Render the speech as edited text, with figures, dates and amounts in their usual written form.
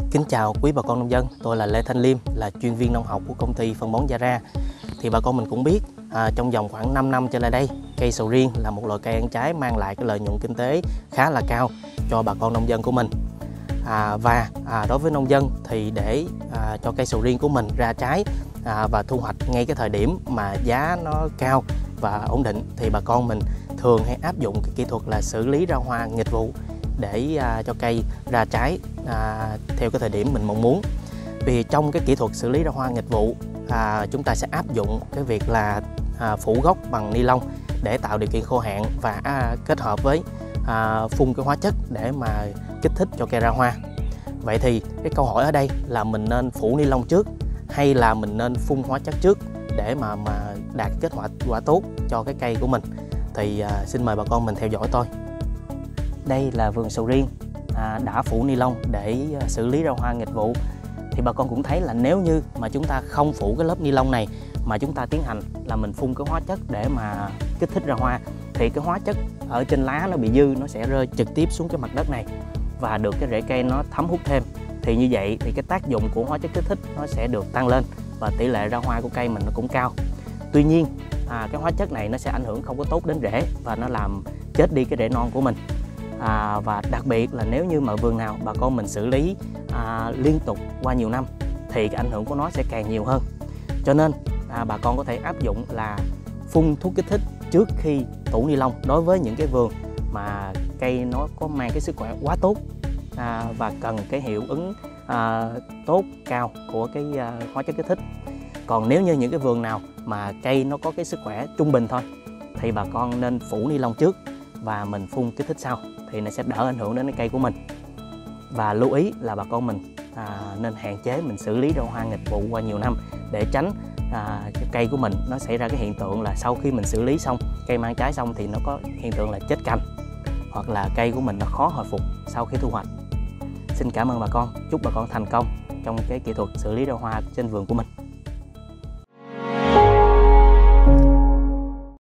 Kính chào quý bà con nông dân, tôi là Lê Thanh Liêm, là chuyên viên nông học của công ty phân bón Yara. Thì bà con mình cũng biết, trong vòng khoảng 5 năm trở lại đây, cây sầu riêng là một loại cây ăn trái mang lại cái lợi nhuận kinh tế khá là cao cho bà con nông dân của mình. Đối với nông dân thì để cho cây sầu riêng của mình ra trái và thu hoạch ngay cái thời điểm mà giá nó cao và ổn định, thì bà con mình thường hay áp dụng cái kỹ thuật là xử lý ra hoa nghịch vụ để cho cây ra trái theo cái thời điểm mình mong muốn. Vì trong cái kỹ thuật xử lý ra hoa nghịch vụ, chúng ta sẽ áp dụng cái việc là phủ gốc bằng ni lông để tạo điều kiện khô hạn và kết hợp với phun cái hóa chất để mà kích thích cho cây ra hoa. Vậy thì cái câu hỏi ở đây là mình nên phủ ni lông trước hay là mình nên phun hóa chất trước để mà đạt kết quả tốt cho cái cây của mình? Thì xin mời bà con mình theo dõi tôi. Đây là vườn sầu riêng đã phủ ni lông để xử lý ra hoa nghịch vụ. Thì bà con cũng thấy là nếu như mà chúng ta không phủ cái lớp ni lông này mà chúng ta tiến hành là mình phun cái hóa chất để mà kích thích ra hoa, thì cái hóa chất ở trên lá nó bị dư, nó sẽ rơi trực tiếp xuống cái mặt đất này và được cái rễ cây nó thấm hút thêm. Thì như vậy thì cái tác dụng của hóa chất kích thích nó sẽ được tăng lên và tỷ lệ ra hoa của cây mình nó cũng cao. Tuy nhiên cái hóa chất này nó sẽ ảnh hưởng không có tốt đến rễ và nó làm chết đi cái rễ non của mình. Và đặc biệt là nếu như mà vườn nào bà con mình xử lý liên tục qua nhiều năm thì cái ảnh hưởng của nó sẽ càng nhiều hơn. Cho nên bà con có thể áp dụng là phun thuốc kích thích trước khi phủ ni lông đối với những cái vườn mà cây nó có mang cái sức khỏe quá tốt và cần cái hiệu ứng tốt cao của cái hóa chất kích thích. Còn nếu như những cái vườn nào mà cây nó có cái sức khỏe trung bình thôi thì bà con nên phủ ni lông trước và mình phun kích thích sau, thì nó sẽ đỡ ảnh hưởng đến cái cây của mình. Và lưu ý là bà con mình nên hạn chế mình xử lý ra hoa nghịch vụ qua nhiều năm để tránh cái cây của mình nó xảy ra cái hiện tượng là sau khi mình xử lý xong, cây mang trái xong thì nó có hiện tượng là chết cành hoặc là cây của mình nó khó hồi phục sau khi thu hoạch. Xin cảm ơn bà con, chúc bà con thành công trong cái kỹ thuật xử lý ra hoa trên vườn của mình.